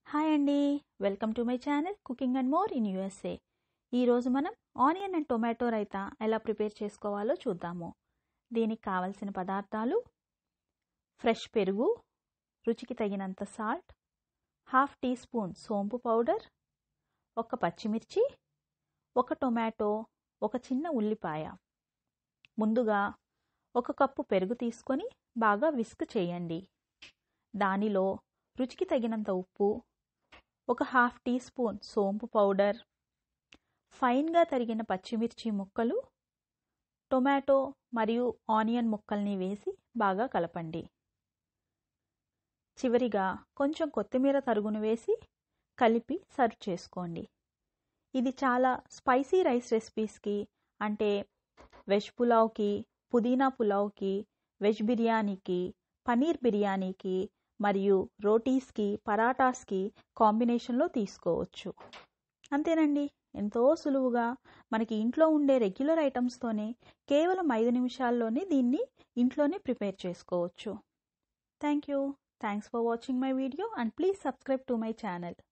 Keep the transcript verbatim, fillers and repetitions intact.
Hi అండి, welcome to my channel cooking and more in USA. ఈరోజు మనం onion and tomato raita ఎలా prepare చేసుకోవాలో చూద్దాము. దీనికి కావలసిన పదార్థాలు: ఫ్రెష్ పెరుగు, రుచికి తగినంత సాల్ట్, హాఫ్ టీ స్పూన్ సోంపు పౌడర్, ఒక పచ్చిమిర్చి, ఒక టొమాటో, ఒక చిన్న ఉల్లిపాయ. ముందుగా ఒక కప్పు పెరుగు తీసుకొని బాగా విస్క్ చేయండి. దానిలో రుచికి తగినంత ఉప్పు, ఒక హాఫ్ టీ స్పూన్ సోంపు పౌడర్, ఫైన్గా తరిగిన పచ్చిమిర్చి ముక్కలు, టొమాటో మరియు ఆనియన్ ముక్కల్ని వేసి బాగా కలపండి. చివరిగా కొంచెం కొత్తిమీర తరుగును వేసి కలిపి సర్వ్ చేసుకోండి. ఇది చాలా స్పైసీ రైస్ రెసిపీస్కి, అంటే వెజ్ పులావ్కి, పుదీనా పులావ్కి, వెజ్ బిర్యానీకి, పనీర్ బిర్యానీకి మరియు రోటీస్కి, పరాటాస్కి కాంబినేషన్లో తీసుకోవచ్చు. అంతేనండి, ఎంతో సులువుగా మనకి ఇంట్లో ఉండే రెగ్యులర్ ఐటమ్స్తోనే కేవలం ఐదు నిమిషాల్లోనే దీన్ని ఇంట్లోనే ప్రిపేర్ చేసుకోవచ్చు. Thank you. Thanks for watching my video and please subscribe to my channel.